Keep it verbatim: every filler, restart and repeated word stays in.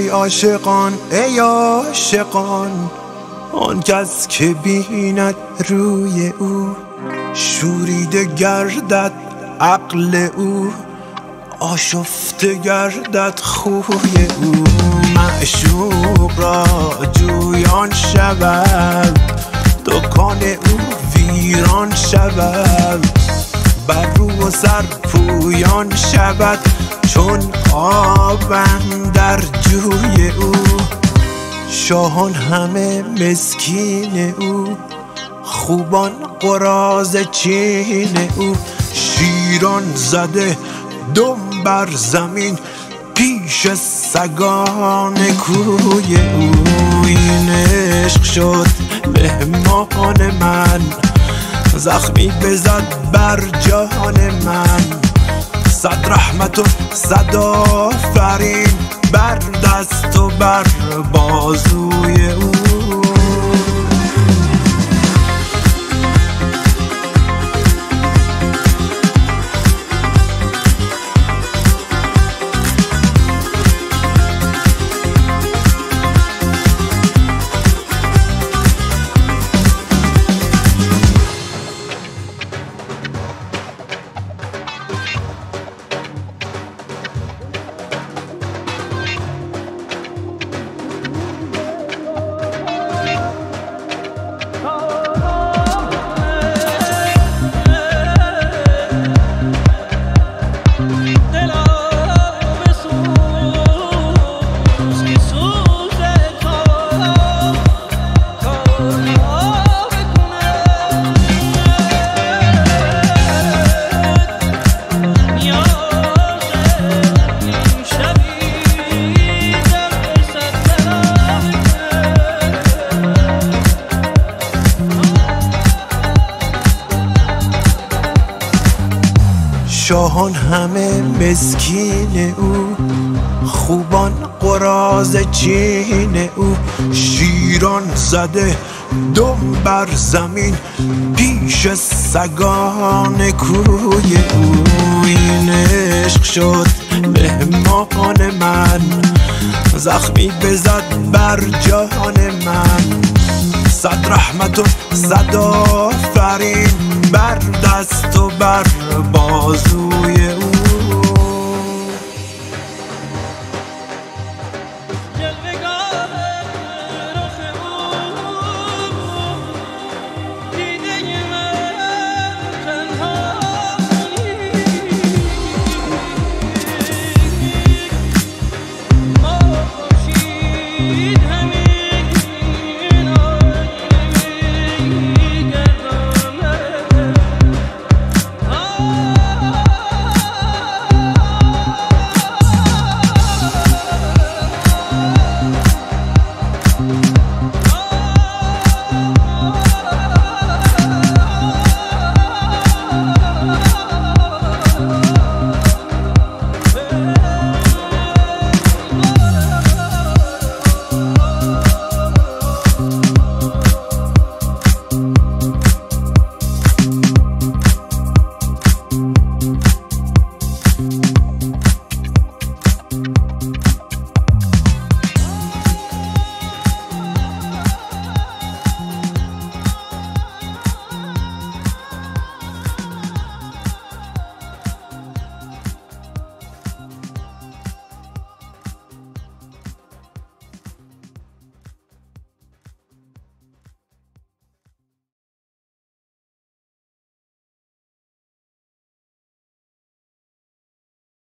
ای عاشقان ای عاشقان، آن کس که بیند روی او شوریده گردد عقل او، آشفته گردد خوی او. معشوق را جویان شود، دکان او ویران شود، بر رو و سر پویان شود چون آب اندر جوی او. شاهان همه مسکین او، خوبان قراض چین او، شیران زده دم بر زمین پیش سگان کوی او. این عشق شد مهمان من، زخمی بزد بر جان من، صد رحمت و صد آفرین بر دست و بر بازوی او. شاهان همه مسکین او، خوبان قراض چین او، شیران زده دم بر زمین پیش سگان کوی او. این عشق شد مهمان من، زخمی بزد بر جان من، صد رحمت و صد آفرین بر دست و بر بازوی